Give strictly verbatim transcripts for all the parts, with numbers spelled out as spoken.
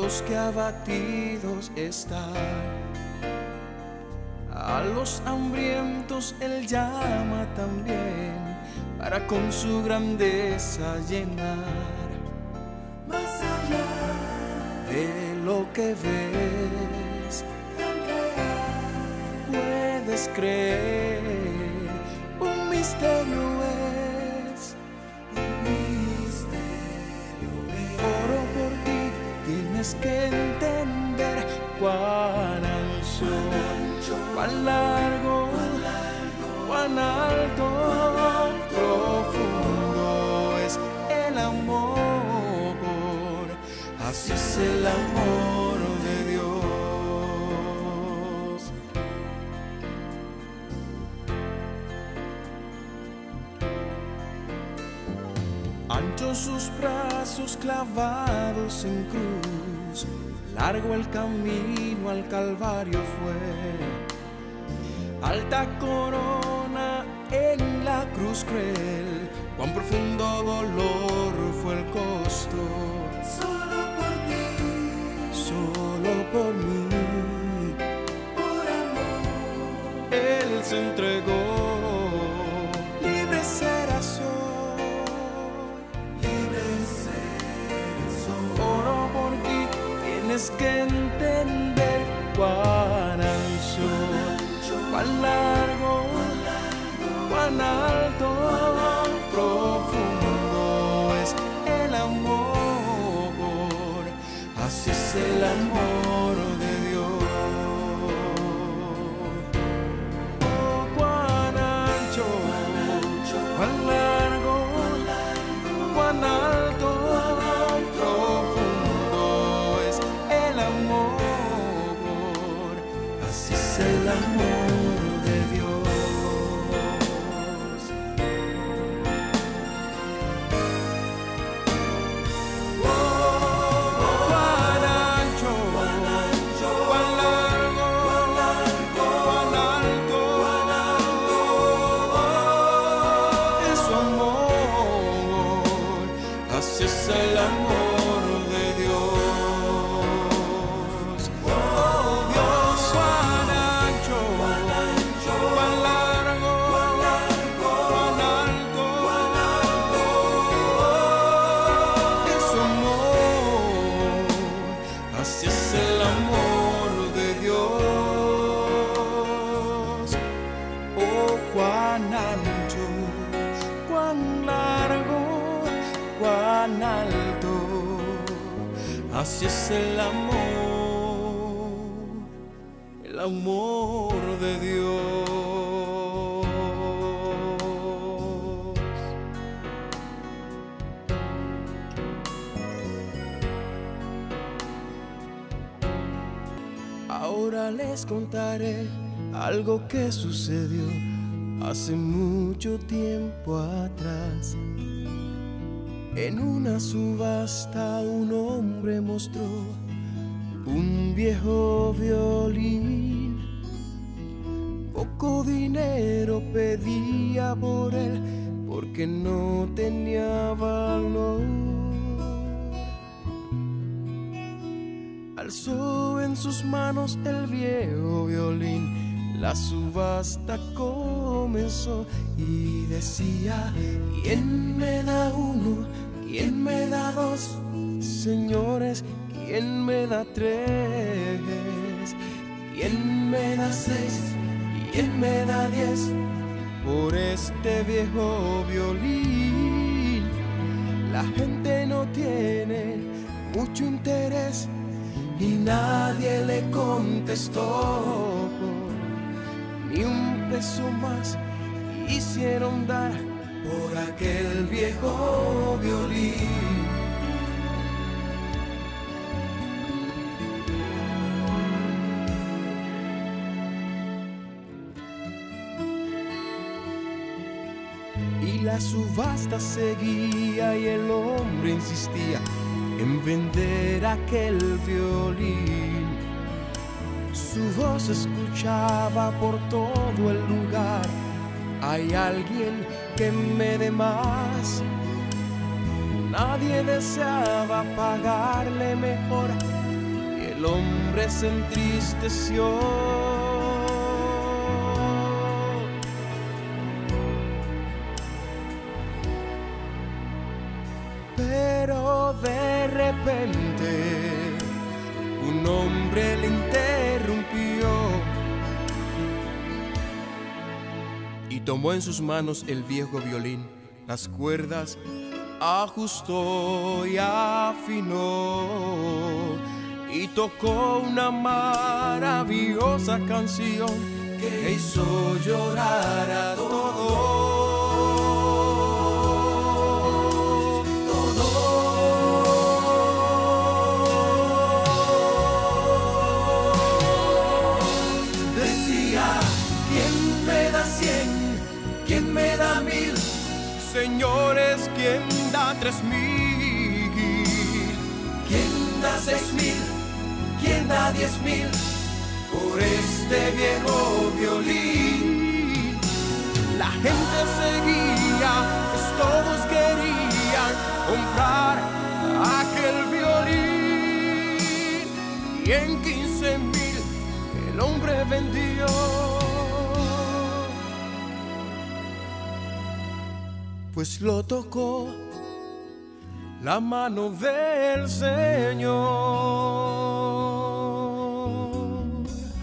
los que abatidos están. A los hambrientos Él llama también, para con su grandeza llenar. Más allá de lo que ves, puedes creer. Un misterio es, un misterio es. Oro por ti, tienes que entender cuán ancho, cuán largo, cuán alto, profundo es el amor. Así es el amor de Dios. Anchos sus brazos clavados en cruz, largo el camino al Calvario fue. Alta corona en la cruz cruel, cuán profundo dolor fue el costo. Solo por ti, solo por mí, por amor, Él se entregó. Libre serás hoy, libre serás hoy. Oro por ti, tienes que entender cuán ancho, cuán largo, cuán alto, profundo es el amor. Así es el amor de Dios. Oh, cuán ancho, cuán largo, cuán alto, profundo es el amor. Así es el amor de Dios. Así es el amor de Dios. Oh Dios, cuán ancho, cuán largo, cuán alto, es su amor. Así es el amor de Dios. Oh, cuán ancho, cuán largo, cuán alto, así es el amor, el amor de Dios. Ahora les contaré algo que sucedió hace mucho tiempo atrás. En una subasta un hombre mostró un viejo violín. Poco dinero pedía por él porque no tenía valor. Alzó en sus manos el viejo violín, la subasta comenzó y decía: ¿quién me da uno? ¿Quién me da dos? Señores, ¿quién me da tres? ¿Quién me da seis? ¿Quién me da diez? Por este viejo violín. La gente no tiene mucho interés y nadie le contestó. Ni un peso más hicieron dar por aquel viejo violín. Y la subasta seguía y el hombre insistía en vender aquel violín. Su voz se escuchaba por todo el lugar: hay alguien que me dé más. Nadie deseaba pagarle mejor el hombre se entristeció. Pero de repente un hombre le interrumpió y tomó en sus manos el viejo violín, las cuerdas ajustó y afinó y tocó una maravillosa canción que hizo llorar a todos. ¿Quién me da mil? Señores, ¿quién da tres mil? ¿Quién da seis mil? ¿Quién da diez mil? Por este viejo violín. La gente seguía, pues todos querían comprar aquel violín. Y en quince mil el hombre vendió. Pues lo tocó la mano del Señor.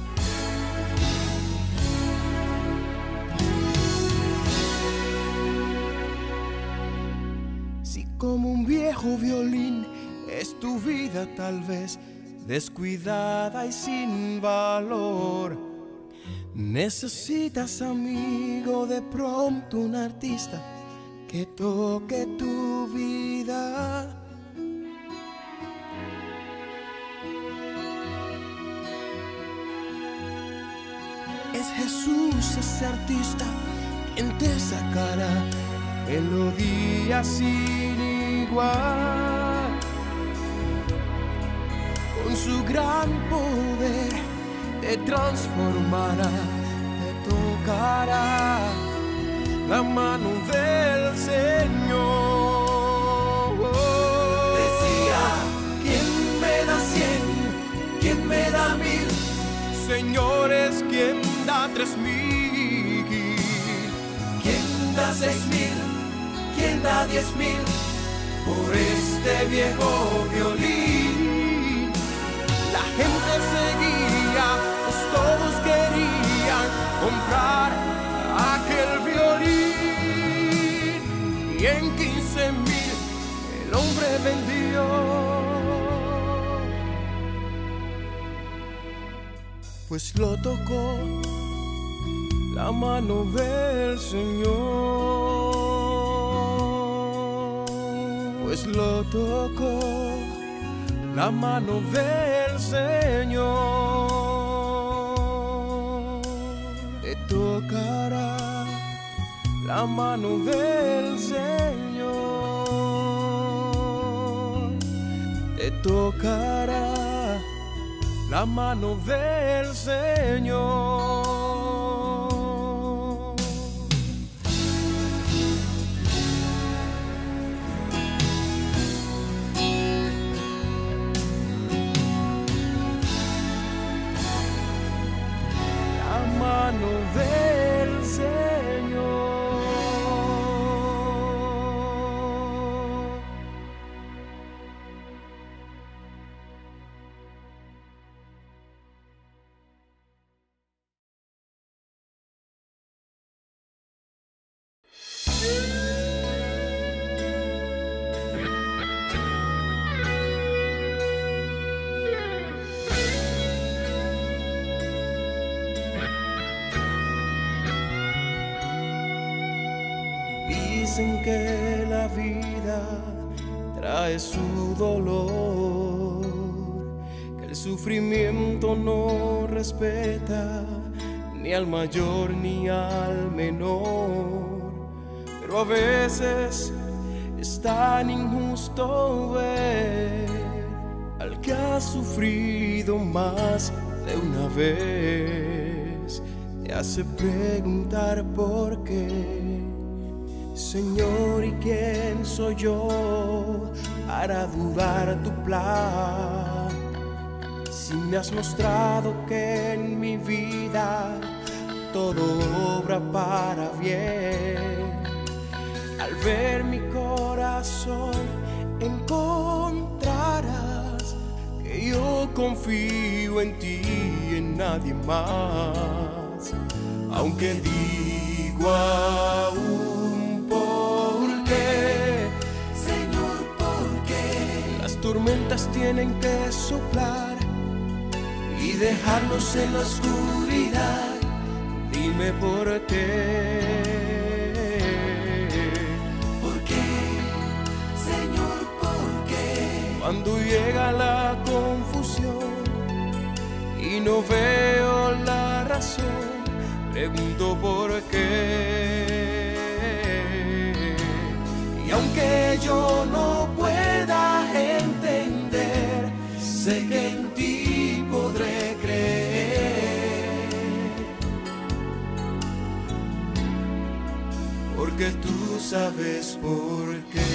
Si como un viejo violín es tu vida tal vez descuidada y sin valor, necesitas, amigo, de pronto un artista que toque tu vida. Es Jesús ese artista quien te sacará melodía sin igual. Con su gran poder te transformará, te tocará la mano del Señor. Decía, ¿quién me da cien? ¿Quién me da mil? Señores, ¿quién da tres mil? ¿Quién da seis mil? ¿Quién da diez mil? Por este viejo violín. La gente seguía, pues todos querían comprar aquel violín. Y en quince mil el hombre vendió. Pues lo tocó la mano del Señor. Pues lo tocó la mano del Señor. Te tocará la mano del Señor. Te tocará la mano del Señor. La mano del Señor. Dicen que la vida trae su dolor, que el sufrimiento no respeta ni al mayor ni al menor. Pero a veces es tan injusto ver al que ha sufrido más de una vez. Te hace preguntar por qué. Señor, ¿y quién soy yo para dudar tu plan? Si me has mostrado que en mi vida todo obra para bien, al ver mi corazón encontrarás que yo confío en ti y en nadie más. Aunque digo aún por qué, Señor, por qué las tormentas tienen que soplar y dejarnos en la oscuridad, dime por qué. ¿Por qué, Señor, por qué? Cuando llega la confusión y no veo la razón, pregunto por qué. Y aunque yo no pueda entender, sé que en ti podré creer, porque tú sabes por qué.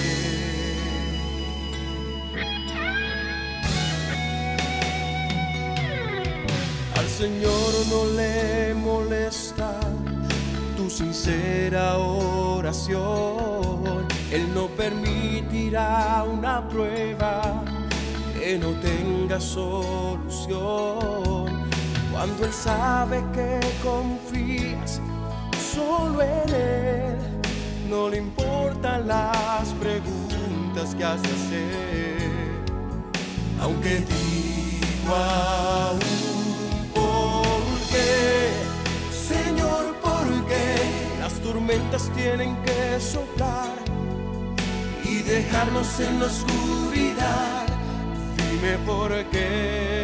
Al Señor no le molesta tu sincera oración. Él no permitirá una prueba que no tenga solución. Cuando Él sabe que confías solo en Él, no le importan las preguntas que has de hacer. Aunque digo aún por qué, Señor, por qué las tormentas tienen que soplar y dejarnos en la oscuridad, dime por qué.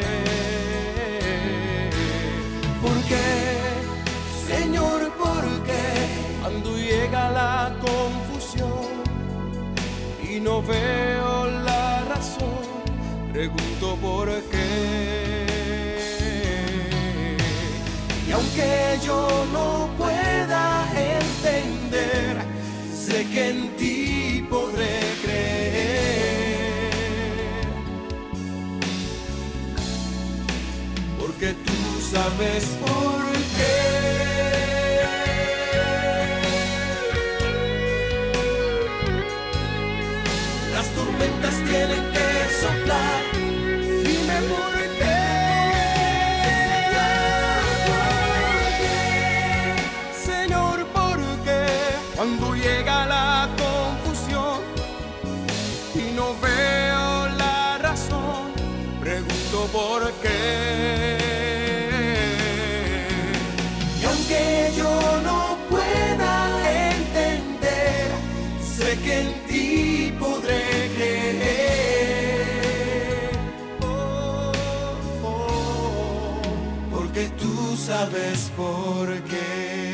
¿Por qué, Señor, por qué? Cuando llega la confusión y no veo la razón, pregunto por qué. Y aunque yo no pueda entender, sé que en ti podré creer, porque tú sabes por qué. Las tormentas tienen que soplar, dime por qué. Señor, ¿por qué? Cuando llega la confusión y no veo la razón, pregunto por qué. Y aunque yo no pueda entender, sé que en ti podré creer, oh, oh, porque tú sabes por qué.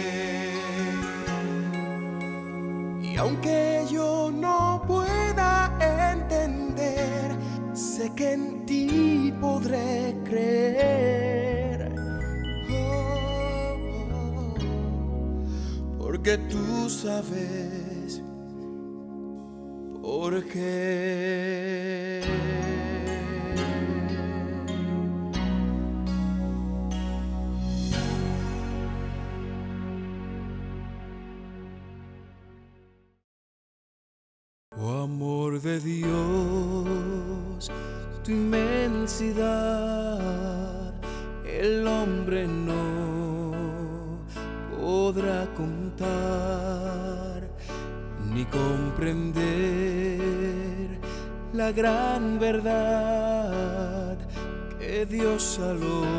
Y aunque yo no pueda entender, sé que en ti podré creer, oh, oh, porque tú sabes por qué. Oh amor de Dios, tu inmensidad, el hombre no podrá contar ni comprender la gran verdad que Dios al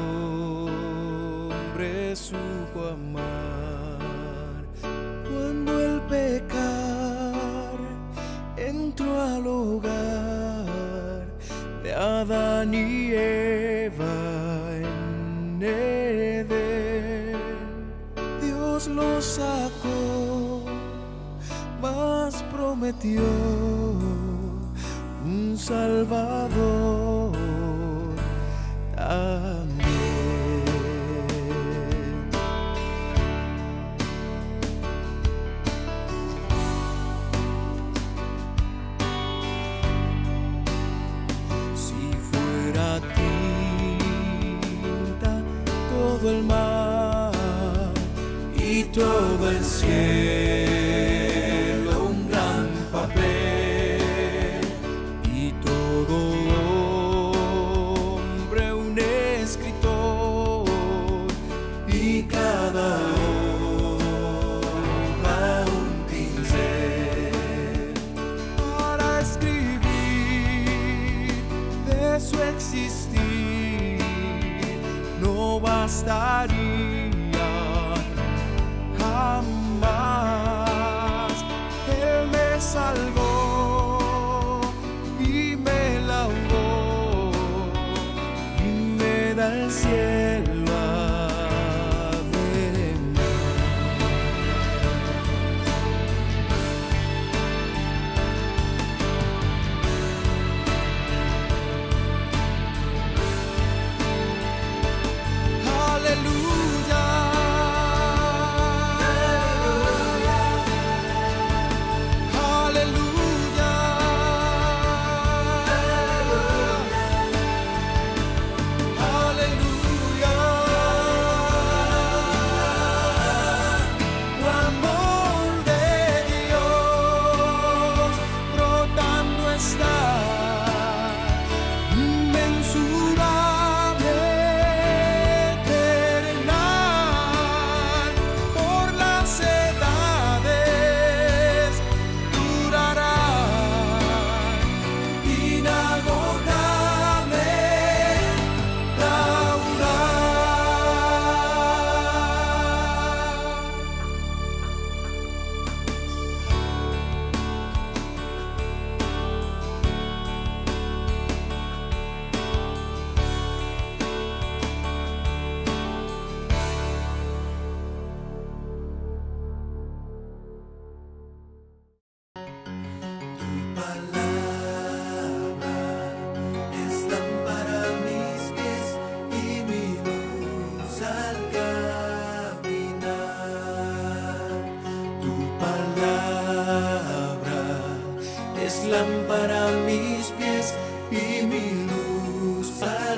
hombre supo amar. Cuando el pecar entró al hogar de Adán y Eva en Edén, Dios los sacó, mas prometió un Salvador también. Si fuera a ti todo el mar y todo el cielo un gran papel, y todo hombre un escritor, y cada hoja un pincel para escribir de su existir. No bastaría jamás. Él me salvó y me lavó y me da el cielo además. Aleluya, aleluya, aleluya. Tu amor de Dios brotando está, inmensurable, eternal, por las edades durará, inagotable, Laura. Palabra es lámpara a mis pies y mi luz al caminar. Tu palabra es lámpara a mis pies y mi luz al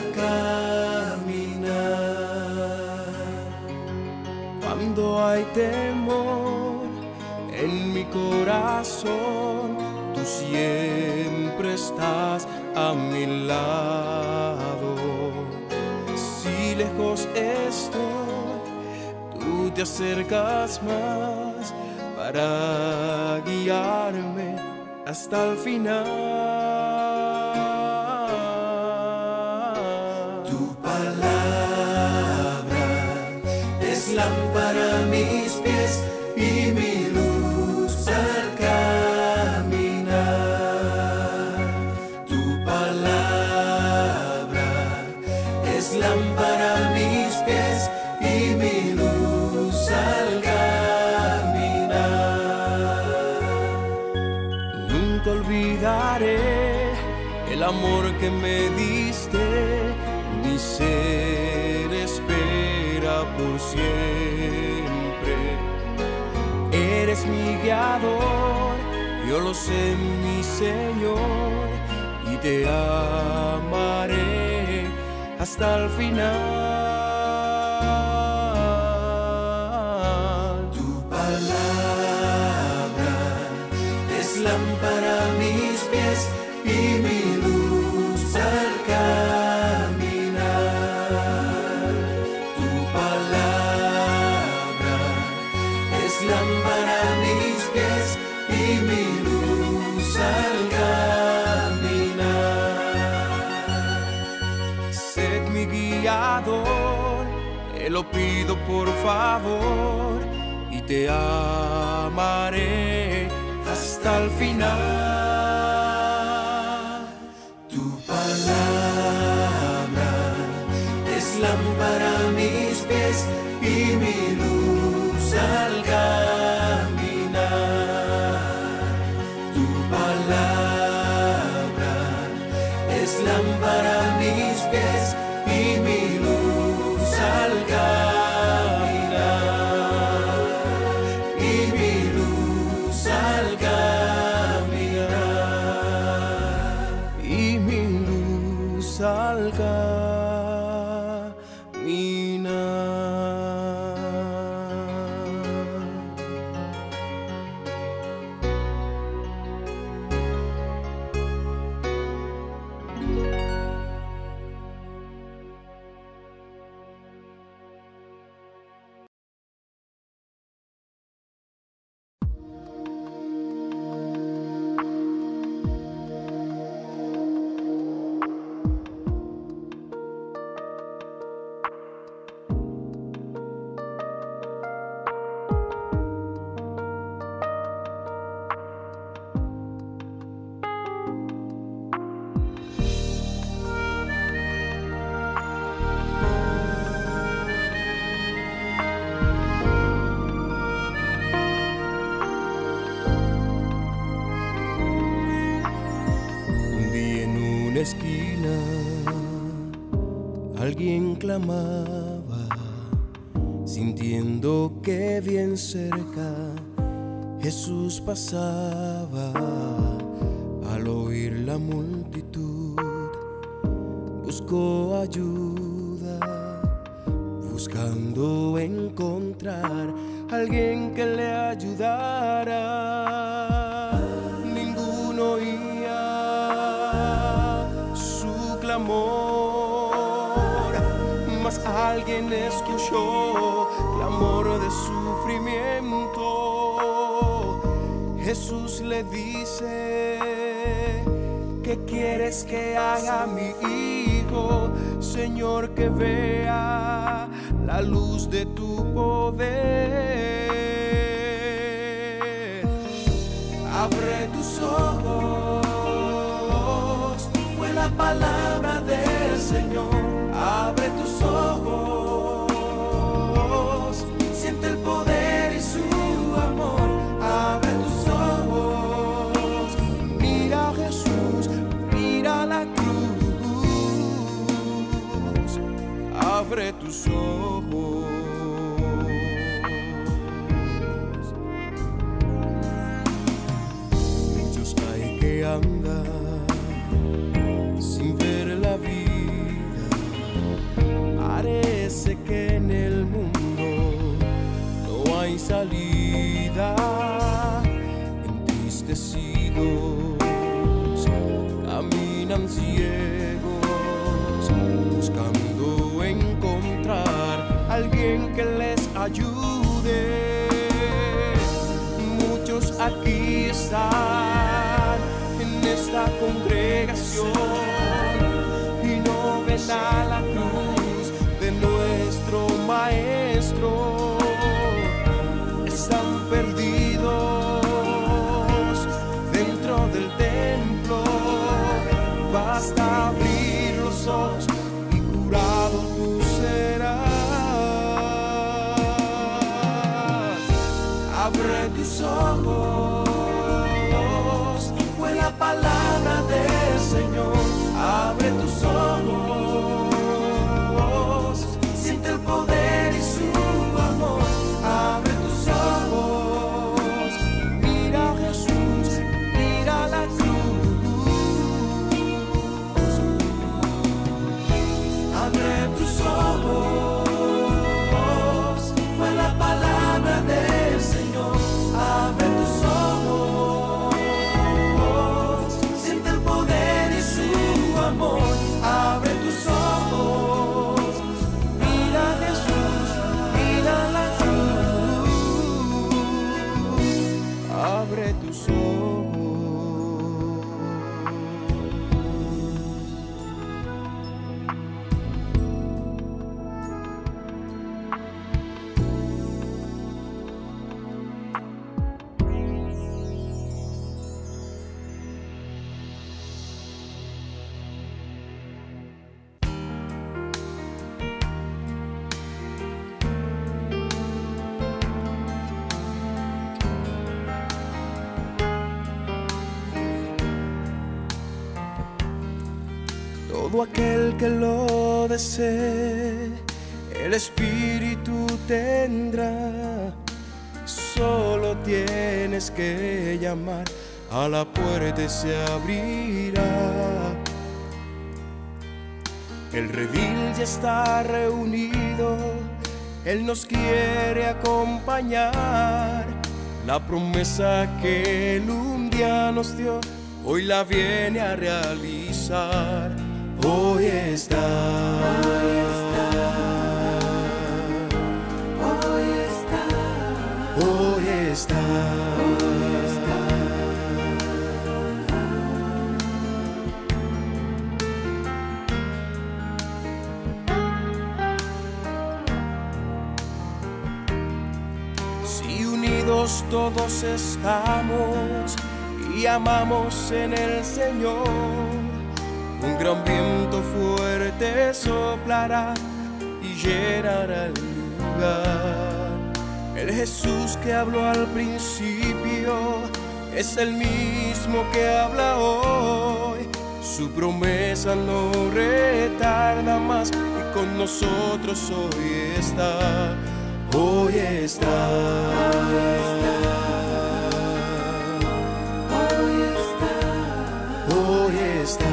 caminar. Cuando hay temor en mi corazón, tú siempre estás a mi lado. Si lejos estoy, tú te acercas más para guiarme hasta el final. Tu palabra es lámpara a mis pies y mi luz al caminar. Tu palabra es lámpara a mis pies y mi luz al caminar. Nunca olvidaré el amor que me diste, mi ser espera por siempre. Eres mi guiador, yo lo sé, mi Señor, y te amaré hasta el final. Tu palabra es lámpara a mis pies y mi luz al caminar. Tu palabra es lámpara a mis pies y mi luz al caminar. Sed mi guiador, te lo pido por favor, y te amaré hasta el final. Tu palabra es lámpara a mis pies y mi luz al caminar. Tu palabra es lámpara a mis pies y mi luz al caminar. Y mi luz al caminar. Y mi luz al caminar. esquina alguien clamaba, sintiendo que bien cerca Jesús pasaba. Al oír la multitud buscó ayuda, buscando encontrar alguien que le ayudara. Ninguno oía su clamor, mas alguien escuchó clamor de sufrimiento. Jesús le dice: ¿qué quieres que haga mi hijo? Señor, que vea la luz de tu poder. Abre tus ojos, fue la palabra del Señor. Abre tus ojos, siente el poder y su amor. Abre tus ojos, mira a Jesús, mira la cruz. Abre tus ojos. Muchos hay que andan sin ver la vida. Parece que en el mundo no hay salida. Entristecidos caminan ciegos, buscando encontrar alguien que les ayude. Muchos aquí están en esta congregación y no ven a la cruz de nuestro Maestro. Están perdidos dentro del templo. Basta abrir los ojos y curado tú serás. Abre tus ojos, fue la palabra del Señor. Abre tus ojos, siente el poder y su amor. Abre tus ojos, mira a Jesús, mira la cruz. Abre tus ojos, fue la palabra del Señor. Abre tus ojos, siente el poder y su amor. Abre tus ojos, mira a Jesús, mira la cruz. Abre tus ojos. Todo aquel que lo desee, el Espíritu tendrá. Solo tienes que llamar, a la puerta y se abrirá. El redil ya está reunido, Él nos quiere acompañar. La promesa que Él un día nos dio, hoy la viene a realizar. Hoy está, hoy está, hoy está, hoy está, hoy está. Si unidos todos estamos y amamos en el Señor, un gran viento fuerte soplará y llenará el lugar. El Jesús que habló al principio es el mismo que habla hoy. Su promesa no retarda más y con nosotros hoy está, hoy está. Hoy está, hoy está.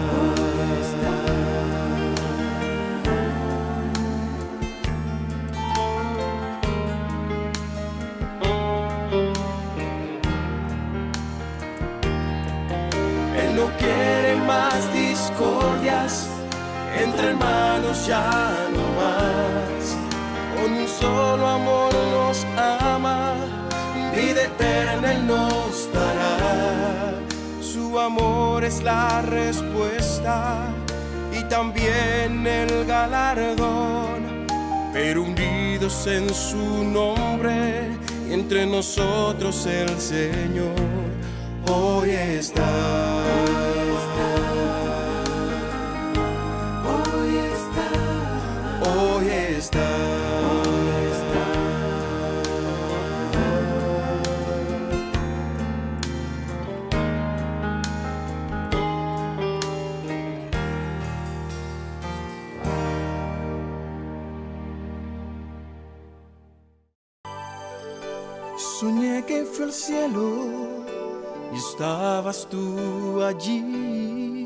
Él no quiere más discordias, entre hermanos ya no más. Con un solo amor nos ama, vida eterna Él nos dará. Su amor es la respuesta y también el galardón, pero unidos en su nombre y entre nosotros el Señor hoy está. Hoy está, hoy está. Soñé que fui al cielo y estabas tú allí,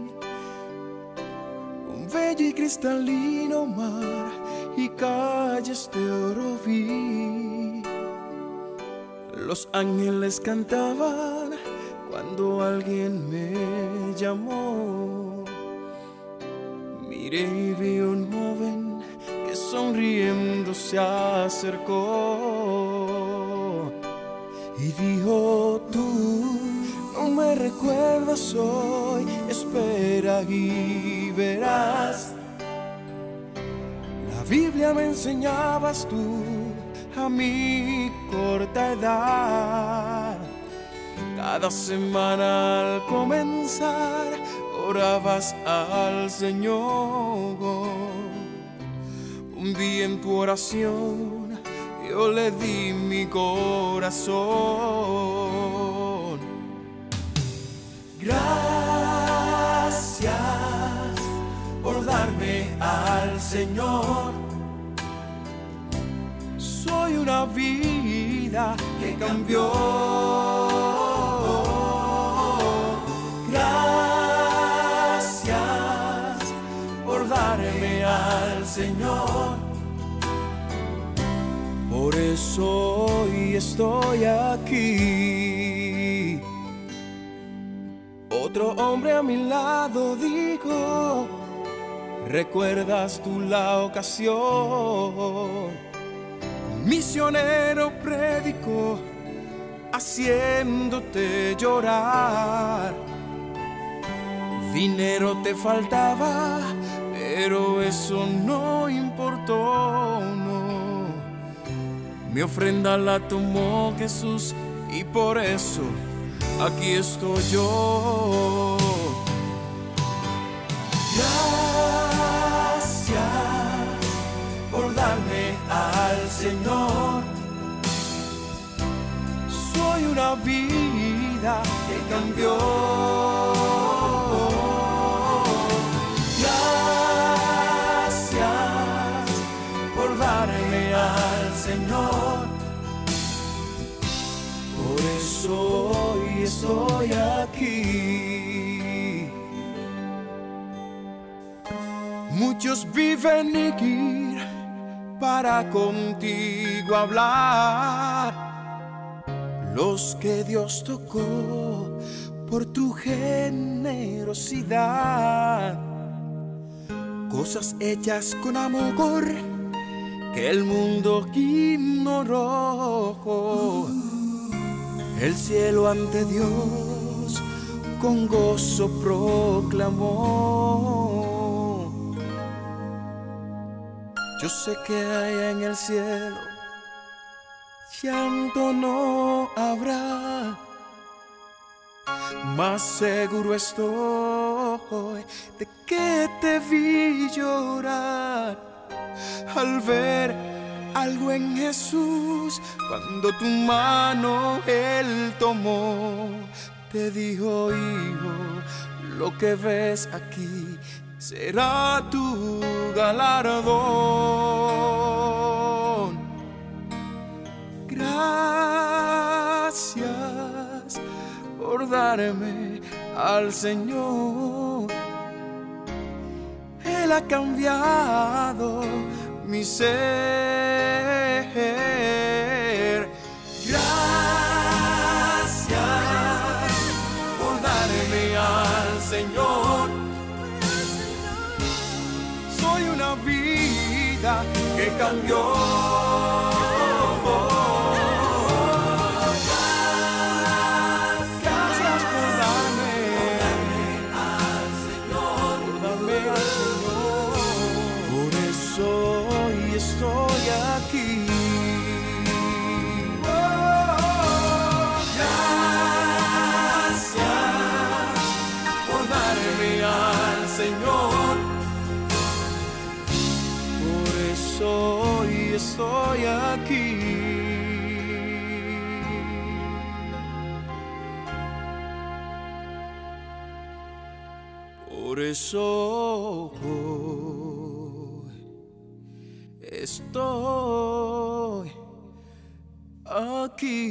un bello y cristalino mar y calles de oro vi. Los ángeles cantaban cuando alguien me llamó. Miré y vi un joven que sonriendo se acercó y dijo: tú no me recuerdas hoy, espera y verás. La Biblia me enseñabas tú a mi corta edad. Cada semana al comenzar orabas al Señor. Un día en tu oración yo le di mi corazón. Gracias por darme al Señor. Soy una vida que cambió. Gracias por darme al Señor. Por eso hoy estoy aquí. Otro hombre a mi lado dijo: ¿recuerdas tú la ocasión? Un misionero predicó haciéndote llorar. Dinero te faltaba, pero eso no importó, no. Mi ofrenda la tomó Jesús y por eso aquí estoy yo. Gracias por darme al Señor. Soy una vida que cambió. Gracias por darme al Señor. Por eso hoy estoy aquí. Muchos viven ir para contigo hablar. Los que Dios tocó por tu generosidad. Cosas hechas con amor que el mundo ignoró. El cielo ante Dios con gozo proclamó. Yo sé que allá en el cielo llanto no habrá, más seguro estoy de que te vi llorar al ver algo en Jesús cuando tu mano Él tomó. te dijo, hijo, lo que ves aquí será tu galardón. Gracias por darme al Señor. Él ha cambiado mi ser. Gracias por darme al Señor. Soy una vida que cambió. Gracias por darme al Señor, por darme al Señor. Por eso hoy estoy aquí. Señor, por eso hoy estoy aquí. Por eso hoy estoy aquí.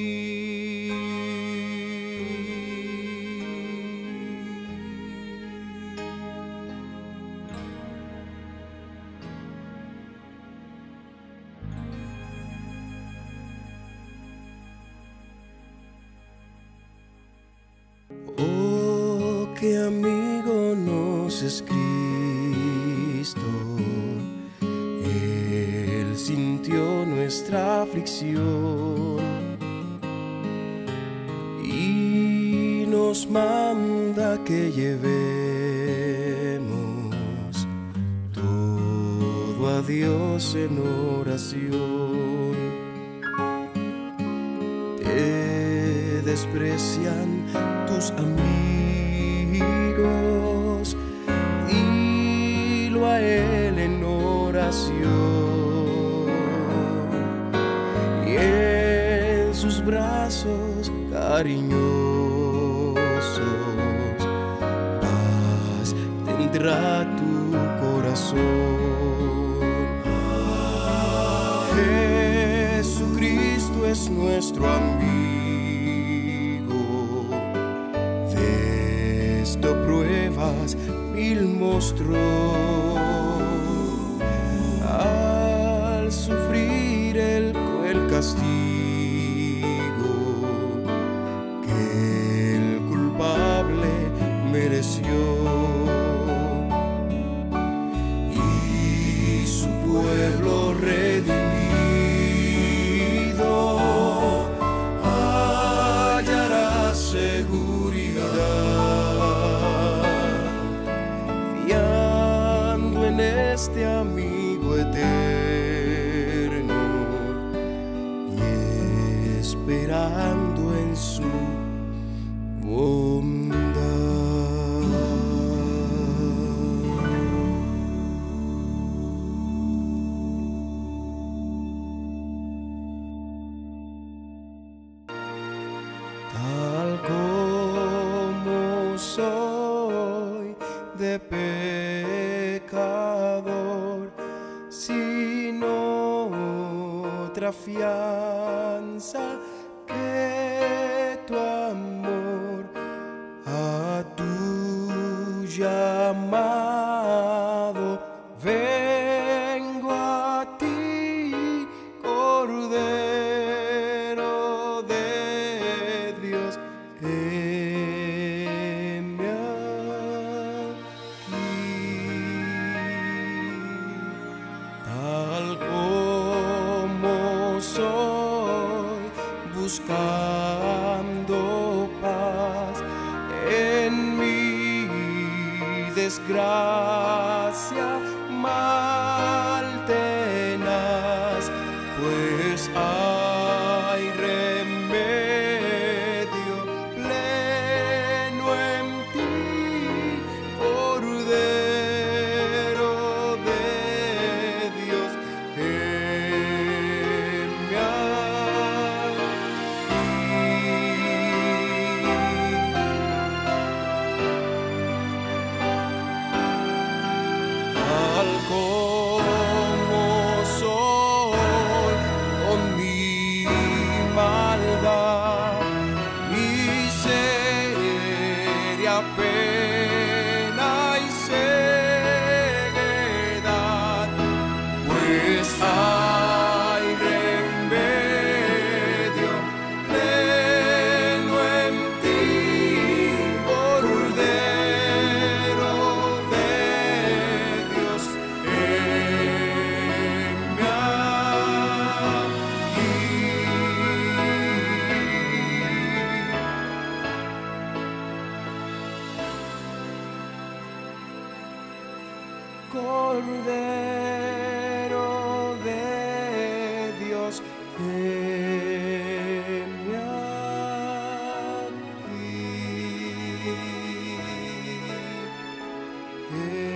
Oh, qué amigo nos es Cristo. Él sintió nuestra aflicción y nos manda que llevemos todo a Dios en oración. Te desprecian tus amigos, dilo a Él en oración, y en sus brazos cariñosos paz tendrá tu corazón. Jesucristo es nuestro amigo. Pruebas mil mostró, al sufrir el cruel castigo que el culpable mereció, y su pueblo redimido hallará seguridad. Este amigo eterno y esperando en su bondad. Tal como soy de pecador, sin otra fianza que tu amor, a tu llamado vengo a ti, Cordero de Dios. Heme tal como soy, buscando paz en mi desgracia mal tenaz, pues hay remedio pleno en ti, Cordero de Dios. Heme aquí. Cordero de Dios, heme aquí.